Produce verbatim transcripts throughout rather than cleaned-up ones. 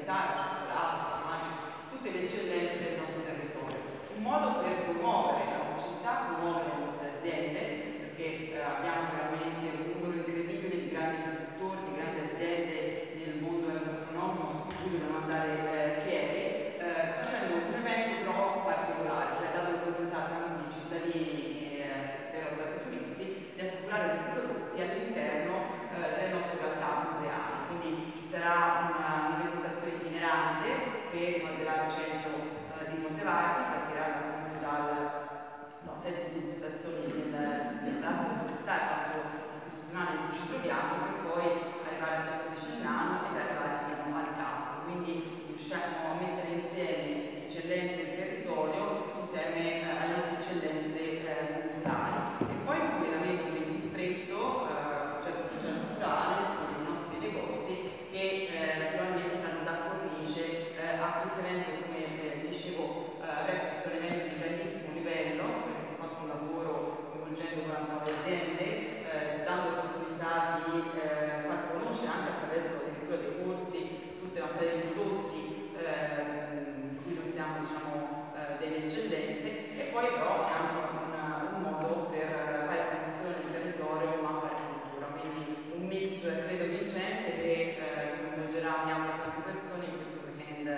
alimentare, cioccolato, formaggi, tutte le eccellenze del nostro territorio. Un modo per promuovere la nostra città, promuovere le nostre aziende, perché eh, abbiamo veramente un numero incredibile di grandi produttori, di grandi aziende nel mondo del gastronomico su cui dobbiamo andare eh, fieri, eh, facendo un evento però particolare, cioè dato l'opportunità a tanti cittadini e eh, spero tanti turisti di assicurare questi prodotti all'interno eh, delle nostre realtà museali. Quindi ci sarà una, una degustazione itinerante che riguarderà il centro eh, di Montevarchi, partirà appunto dal no, sette degustazioni nel, nel palazzo universitario, il palazzo istituzionale in cui ci troviamo, per poi arrivare al chiosco di Celnano ed arrivare fino al Castro. Quindi riusciamo a mettere insieme le eccellenze del territorio insieme eh, alle nostre eccellenze eh, culturali. E poi un collegamento quindi stretto, eh, cioè culturale, con i nostri negozi che eh, naturalmente fanno da cornice eh, a questo evento, come eh, dicevo, eh, reputo questo evento di grandissimo livello, perché si è fatto un lavoro coinvolgendo quarantanove aziende, eh, dando l'opportunità di eh, far conoscere anche attraverso addirittura dei corsi tutta una serie di prodotti eh, di cui noi siamo, diciamo, eh, delle eccellenze, e poi però è anche un, un modo per fare promozione del territorio ma fare cultura, quindi un mix credo vincente che eh, coinvolgerà tante persone in questo weekend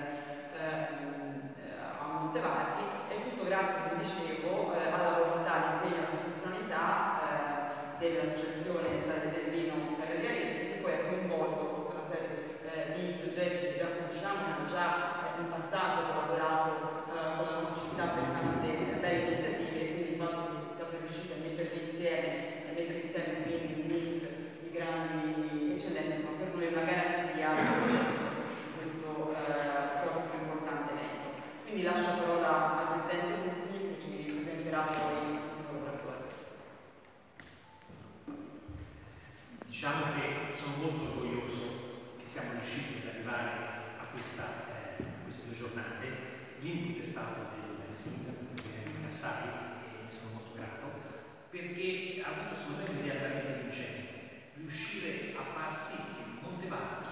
eh, a Montevarchi, e tutto grazie, come dicevo, eh, alla volontà, all'impegno e alla professionalità eh, dell'associazione Strade del Vino Terra di Arezzo, che poi ha coinvolto tutta una serie eh, di soggetti che già conosciamo, che hanno già eh, in passato collaborato eh, con la nostra città per tante belle iniziative, e quindi il fatto che siamo riusciti a metterli insieme, a mettere insieme quindi un mix di grandi eccellenze, insomma, per noi è una garanzia del successo di questo eh, prossimo importante evento. Quindi lascio la parola al Presidente del Consiglio che ci presenterà poi tutti i collaboratori. Diciamo che sono molto orgoglioso che siamo riusciti ad arrivare a questa, eh, queste due giornate. L'input è stato del sindaco di Cassari e sono molto grato perché ha avuto assolutamente un'idea veramente vincente, riuscire a far sì che Montevarchi